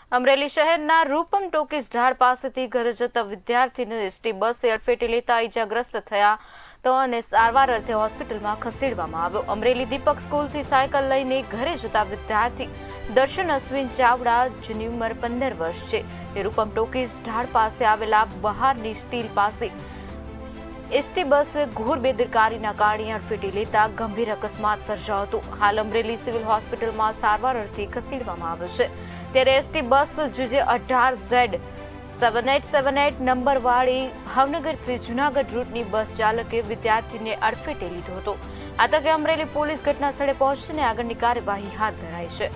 અમરેલી શહેરના રૂપમ ટોકીઝ ઢાળ પાસેથી ઘરે જતા વિદ્યાર્થીને એસટી બસે અડફેટે લેતા ઈજાગ્રસ્ત થયા તો અને સારવાર અર્થે હોસ્પિટલમાં ખસેડવામાં આવ્યો। અમરેલી દીપક સ્કૂલથી સાયકલ લઈને ઘરે જતા વિદ્યાર્થી દર્શન અશ્વિન ચાવડા, જેની ઉંમર 15 વર્ષ છે, તે રૂપમ ટોકીઝ ઢાળ પાસે આવેલા બહારની સ્ટીલ પાસે एसटी बस घोर बेदरकारीना कारणे अडफेटे लेता गंभीर अकस्मात सर्जायो हतो। हाल अमरेली सिविल होस्पिटल में सारवार अर्थे खसेडवामां आव्यो छे। त्यारे एसटी बस जे 18Z 7878 नंबर वाली भावनगर थी जूनागढ़ रूटनी बस चालके विद्यार्थी ने अडफेटे लीधो हतो। आ तके अमरेली पोलीस घटना स्थळे पहोंचीने आगळनी कार्यवाही हाथ धराई छे।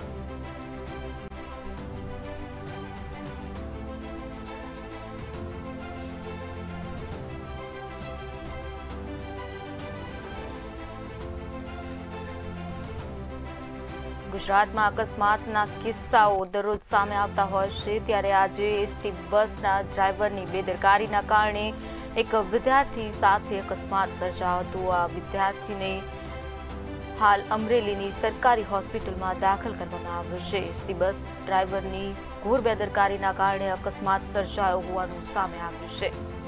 गुजरात में अकस्मातना किस्साओ दररोज सामे आवता होय छे, त्यारे आजे एसटी बसना ड्राइवरनी बेदरकारीना कारणे एक विद्यार्थी साथे अकस्मात सर्जायो हतो। आ विद्यार्थीने हाल अमरेलीनी सरकारी होस्पिटलमां दाखल करवामां आव्यो छे। एसटी बस ड्राइवरनी घोर बेदरकारीना कारणे अकस्मात सर्जायो होवानुं सामे आव्युं छे।